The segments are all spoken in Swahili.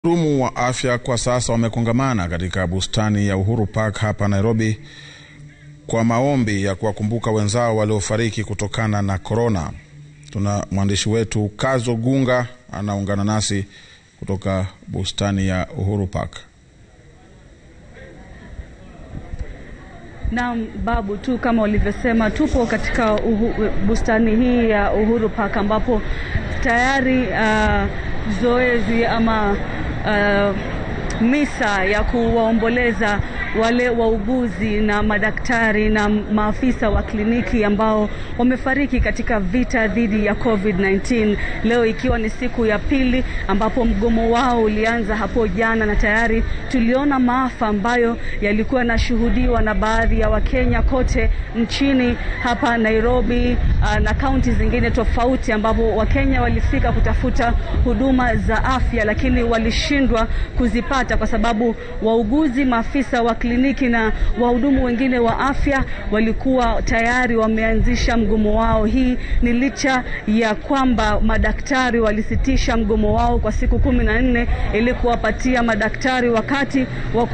Wahudumu wa afya kwa sasa wamekongamana katika bustani ya Uhuru Park hapa Nairobi kwa maombi ya kuwakumbuka wenzao waliofariki kutokana na corona. Tuna mwandishi wetu Kazo Gunga anaungana nasi kutoka bustani ya Uhuru Park. Na babu tu kama ulivyosema, tupo katika bustani hii ya Uhuru Park ambapo tayari zoezi ama misa ya kuwaomboleza wale wauguzi na madaktari na maafisa wa kliniki ambao wamefariki katika vita dhidi ya COVID-19, leo ikiwa ni siku ya pili ambapo mgomo wao ulianza hapo jana, na tayari tuliona maafa ambayo yalikuwa yanashuhudiwa na baadhi ya Wakenya kote nchini, hapa Nairobi na kaunti zingine tofauti, ambapo Wakenya walifika kutafuta huduma za afya lakini walishindwa kuzipata kwa sababu wauguzi, maafisa wa kliniki na wahudumu wengine wa afya walikuwa tayari wameanzisha mgomo wao. Hii ni licha ya kwamba madaktari walisitisha mgomo wao kwa siku 14 ili kuwapatia madaktari wakati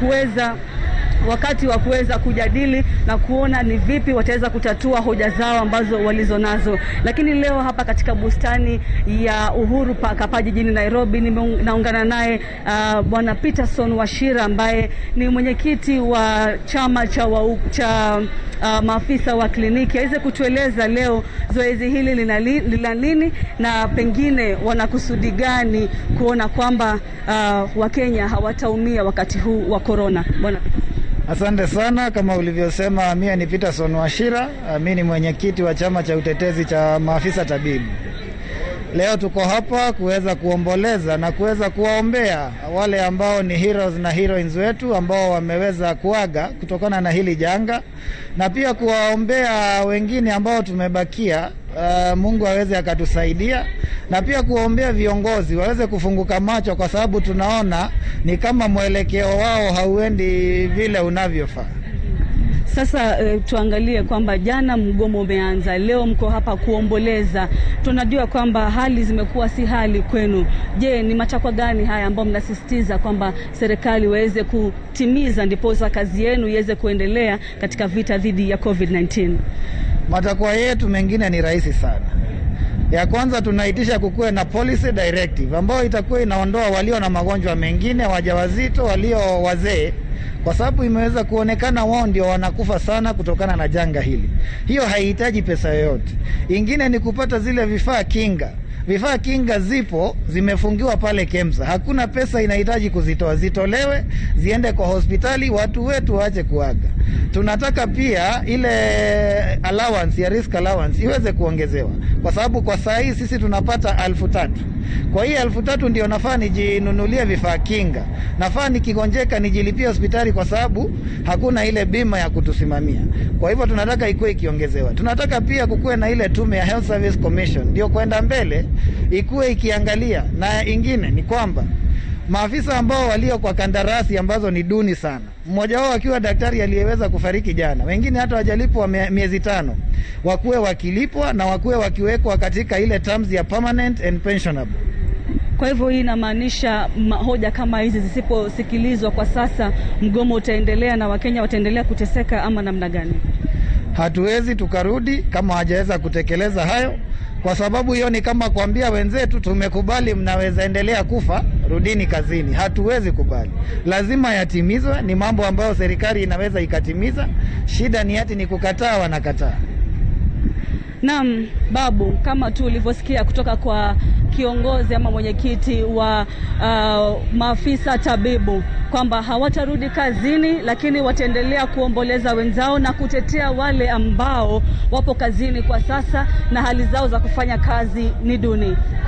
wa kuweza kujadili na kuona ni vipi wataweza kutatua hoja zao ambazo walizonazo. Lakini leo hapa katika bustani ya Uhuru Park hapa jijini Nairobi naungana naye Bwana Peterson Washira ambaye ni mwenyekiti wa chama cha maafisa wa kliniki, aweze kutueleza leo zoezi hili lina nini na pengine wanakusudi gani kuona kwamba Wakenya hawataumia wakati huu wa corona. Bwana. Asante sana. Kama ulivyosema, mimi ni Peterson Washira, mimi ni mwenyekiti wa chama cha utetezi cha maafisa tabibu. Leo tuko hapa kuweza kuomboleza na kuweza kuwaombea wale ambao ni heroes na heroines wetu ambao wameweza kuaga kutokana na hili janga, na pia kuwaombea wengine ambao tumebakia, Mungu aweze akatusaidia, na pia kuwaombea viongozi waweze kufunguka macho, kwa sababu tunaona ni kama mwelekeo wao hauendi vile unavyofaa. Sasa tuangalie kwamba jana mgomo umeanza, leo mko hapa kuomboleza. Tunajua kwamba hali zimekuwa si hali kwenu. Je, ni matakwa gani haya ambao mnasisitiza kwamba serikali waweze kutimiza ndipo kazi yenu iweze kuendelea katika vita dhidi ya COVID-19? Matakwa yetu mengine ni rahisi sana. Ya kwanza, tunaitisha kukuwe na policy directive ambayo itakuwa inaondoa walio na magonjwa mengine, wajawazito, walio wazee, kwa sababu imeweza kuonekana wao ndio wanakufa sana kutokana na janga hili. Hiyo haihitaji pesa yoyote. Ingine ni kupata zile vifaa kinga. Vifaa kinga zipo, zimefungiwa pale KEMSA. Hakuna pesa inahitaji kuzitoa, zitolewe ziende kwa hospitali, watu wetu waache kuaga. Tunataka pia ile allowance ya risk allowance iweze kuongezewa, kwa sababu kwa saa hii sisi tunapata 3,000. Kwa hii 3,000 ndio nafaa nijinunulie vifaa kinga, nafaa nikigonjeka nijilipie hospitali, kwa sababu hakuna ile bima ya kutusimamia. Kwa hivyo tunataka ikuwe ikiongezewa. Tunataka pia kukuwe na ile tume ya Health Service Commission ndio kwenda mbele ikuwe ikiangalia. Na ingine ni kwamba maafisa ambao walio kwa kandarasi ambazo ni duni sana, mmoja wao akiwa daktari aliyeweza kufariki jana, wengine hata wajalipwa miezi 5, wakuwe wakilipwa na wakuwe wakiwekwa katika ile terms ya permanent and pensionable. Kwa hivyo hii inamaanisha hoja kama hizi zisiposikilizwa kwa sasa, mgomo utaendelea na Wakenya wataendelea kuteseka, ama namna gani? Hatuwezi tukarudi kama hajaweza kutekeleza hayo, kwa sababu hiyo ni kama kuambia wenzetu tumekubali, mnaweza endelea kufa, rudini kazini. Hatuwezi kubali, lazima yatimizwe. Ni mambo ambayo serikali inaweza ikatimiza. Shida ni ati ni kukataa, wanakataa. Naam, babu, kama tu ulivyosikia kutoka kwa kiongozi ama mwenyekiti wa maafisa tabibu kwamba hawatarudi kazini, lakini wataendelea kuomboleza wenzao na kutetea wale ambao wapo kazini kwa sasa na hali zao za kufanya kazi ni duni.